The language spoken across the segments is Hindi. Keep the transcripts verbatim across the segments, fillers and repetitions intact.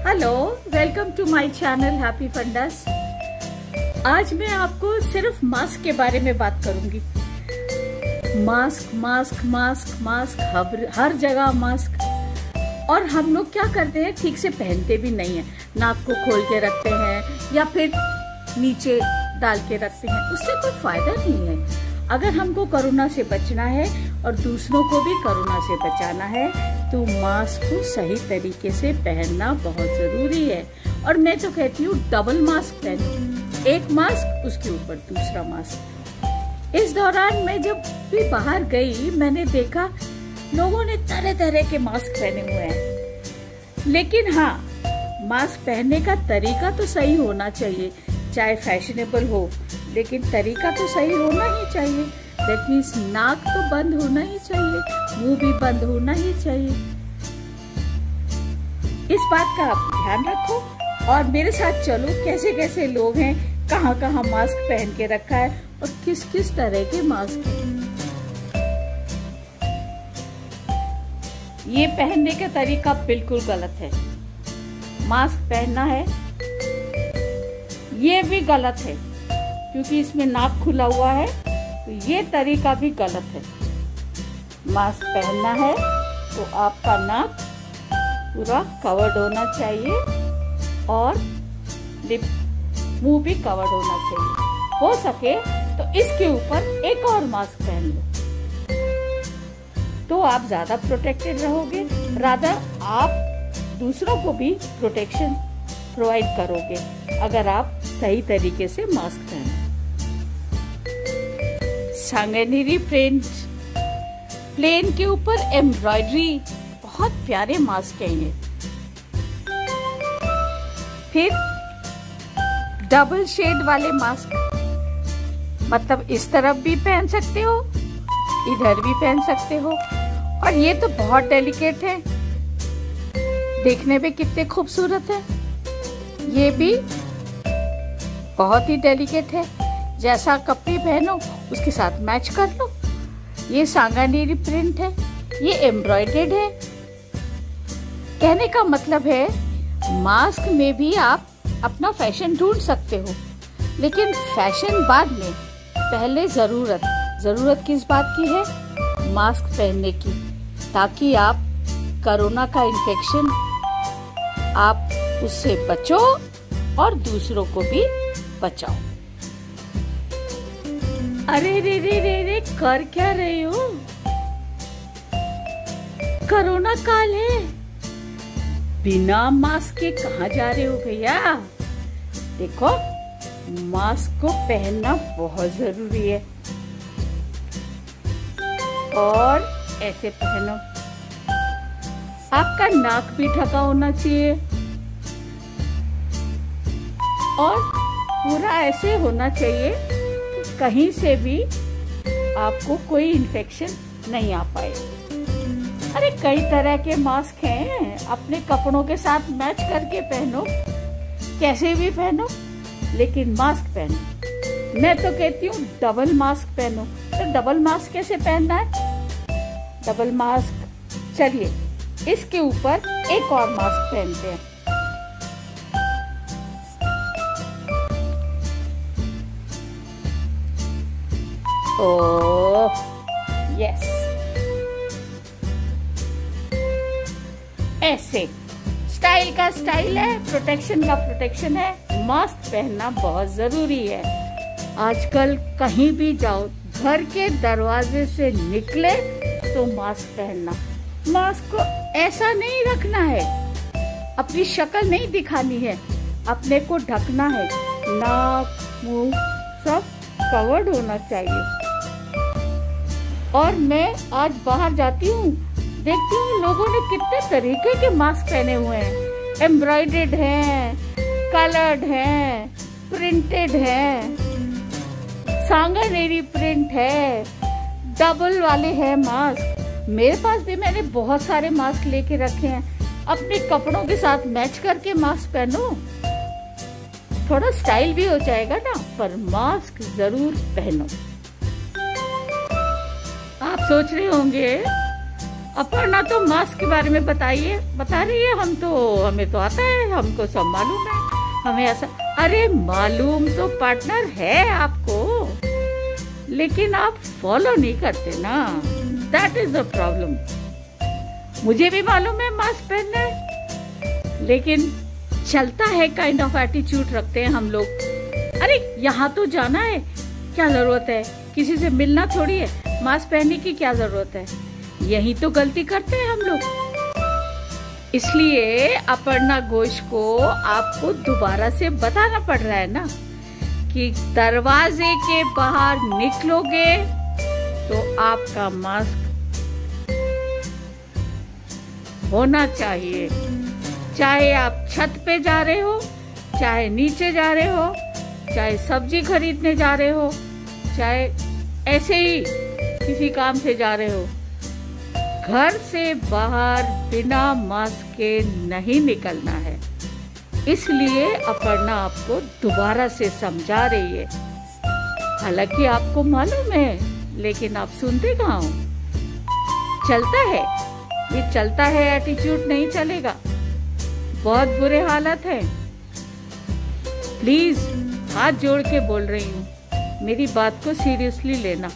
Hello, welcome to my channel happy fundas. आज मैं आपको सिर्फ मास्क के बारे में बात करूंगी। मास्क मास्क मास्क मास्क हर, हर जगह मास्क। और हम लोग क्या करते हैं, ठीक से पहनते भी नहीं है। नाक को खोल के रखते हैं या फिर नीचे डाल के रखते हैं। उससे कोई फायदा नहीं है। अगर हमको कोरोना से बचना है और दूसरों को भी कोरोना से बचाना है तो मास्क को सही तरीके से पहनना बहुत जरूरी है। और मैं तो कहती हूँ डबल मास्क पहनो, एक मास्क उसके ऊपर दूसरा मास्क। इस दौरान मैं जब भी बाहर गई मैंने देखा लोगों ने तरह तरह के मास्क पहने हुए हैं। लेकिन हाँ, मास्क पहनने का तरीका तो सही होना चाहिए। चाहे फैशनेबल हो लेकिन तरीका तो सही होना ही चाहिए। दैट मीन्स नाक तो बंद होना ही चाहिए, मुंह भी बंद होना ही चाहिए। इस बात का आप ध्यान रखो और मेरे साथ चलो कैसे कैसे लोग हैं, कहाँ कहाँ मास्क पहन के रखा है और किस किस तरह के मास्क हैं। ये पहनने का तरीका बिल्कुल गलत है। मास्क पहनना है ये भी गलत है क्योंकि इसमें नाक खुला हुआ है, तो ये तरीका भी गलत है। मास्क पहनना है तो आपका नाक पूरा कवर्ड होना चाहिए और लिप मुंह भी कवर्ड होना चाहिए। हो सके तो इसके ऊपर एक और मास्क पहन लो तो आप ज्यादा प्रोटेक्टेड रहोगे। रादर आप दूसरों को भी प्रोटेक्शन प्रोवाइड करोगे अगर आप सही तरीके से मास्क पहने। सांगानेरी प्रिंट प्लेन के ऊपर एम्ब्रॉयडरी, बहुत प्यारे मास्क हैं ये। फिर डबल शेड वाले मास्क, मतलब इस तरफ भी पहन सकते हो, इधर भी पहन सकते हो। और ये तो बहुत डेलिकेट है, देखने में कितने खूबसूरत है। ये भी बहुत ही डेलिकेट है, जैसा कपड़े पहनो उसके साथ मैच कर लो। ये सांगानेरी प्रिंट है, ये एम्ब्रॉयडर्ड है। कहने का मतलब है मास्क में भी आप अपना फैशन ढूंढ सकते हो, लेकिन फैशन बाद में, पहले जरूरत जरूरत किस बात की है, मास्क पहनने की, ताकि आप कोरोना का इन्फेक्शन आप उससे बचो और दूसरों को भी बचाओ। अरे रे रे रे रे कर क्या रहे हो? कोरोना काल है, बिना मास्क के कहाँ जा रहे हो भैया? देखो, मास्क को पहनना बहुत जरूरी है और ऐसे पहनो। आपका नाक भी ढका होना चाहिए और पूरा ऐसे होना चाहिए कि कहीं से भी आपको कोई इन्फेक्शन नहीं आ पाए। अरे कई तरह के मास्क हैं, अपने कपड़ों के साथ मैच करके पहनो, कैसे भी पहनो, लेकिन मास्क पहनो। मैं तो कहती हूँ डबल मास्क पहनो। तो डबल मास्क कैसे पहनना है? डबल मास्क, चलिए इसके ऊपर एक और मास्क पहनते हैं। ओह यस, ऐसे स्टाइल का स्टाइल है, प्रोटेक्शन का प्रोटेक्शन है। मास्क पहनना बहुत जरूरी है। आजकल कहीं भी जाओ, घर के दरवाजे से निकले तो मास्क पहनना। मास्क को ऐसा नहीं रखना है, अपनी शक्ल नहीं दिखानी है, अपने को ढकना है। नाक मुंह सब कवर्ड होना चाहिए। और मैं आज बाहर जाती हूँ, देखती हूँ लोगों ने कितने तरीके के मास्क पहने हुए हैं। एम्ब्रॉयडर्ड हैं, कलर्ड हैं, प्रिंटेड हैं, सांगानेरी प्रिंट है, डबल वाले हैं मास्क। मेरे पास भी मैंने बहुत सारे मास्क लेके रखे हैं। अपने कपड़ों के साथ मैच करके मास्क पहनो, थोड़ा स्टाइल भी हो जाएगा ना, पर मास्क जरूर पहनो। आप सोच रहे होंगे अपर्णा तो मास्क के बारे में बताइए बता रही है, हम तो हमें तो आता है, हमको सब मालूम है, हमें ऐसा। अरे मालूम तो पार्टनर है आपको, लेकिन आप फॉलो नहीं करते ना, दैट इज द प्रॉब्लम। मुझे भी मालूम है मास्क पहनना है, लेकिन चलता है काइंड ऑफ एटीट्यूड रखते हैं हम लोग। अरे यहाँ तो जाना है, क्या जरूरत है, किसी से मिलना थोड़ी है, मास्क पहनने की क्या जरूरत है। यही तो गलती करते हैं हम लोग। इसलिए अपर्णा घोष को आपको दोबारा से बताना पड़ रहा है ना कि दरवाजे के बाहर निकलोगे तो आपका मास्क होना चाहिए। चाहे आप छत पे जा रहे हो, चाहे नीचे जा रहे हो, चाहे सब्जी खरीदने जा रहे हो, चाहे ऐसे ही किसी काम से जा रहे हो, घर से बाहर बिना मास्क के नहीं निकलना है। इसलिए अपर्णा आपको दोबारा से समझा रही है। हालांकि आपको मालूम है, लेकिन आप सुनते कहाँ हो। चलता है, ये चलता है एटीट्यूड नहीं चलेगा, बहुत बुरे हालत है। प्लीज हाथ जोड़ के बोल रही हूँ, मेरी बात को सीरियसली लेना।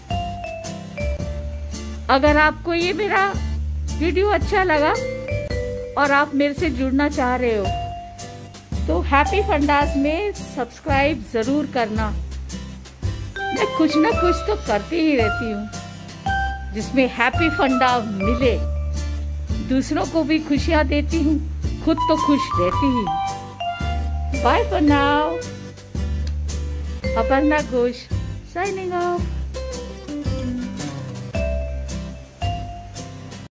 अगर आपको ये मेरा वीडियो अच्छा लगा और आप मेरे से जुड़ना चाह रहे हो तो हैप्पी फंडास में सब्सक्राइब जरूर करना। मैं कुछ ना कुछ तो करती ही रहती हूँ जिसमें हैप्पी फंडा मिले, दूसरों को भी खुशियाँ देती हूँ, खुद तो खुश रहती ही। Bye for now, Aparna Ghosh signing of.